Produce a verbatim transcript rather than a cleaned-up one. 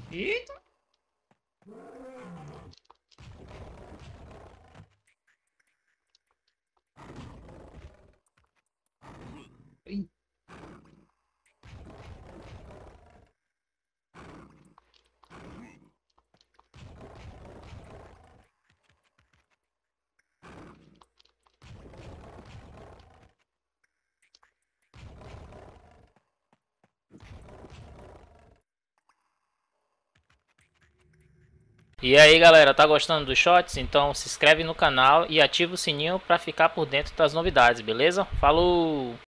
Eita. Ih. E aí galera, tá gostando dos shots? Então se inscreve no canal e ativa o sininho para ficar por dentro das novidades, beleza? Falou!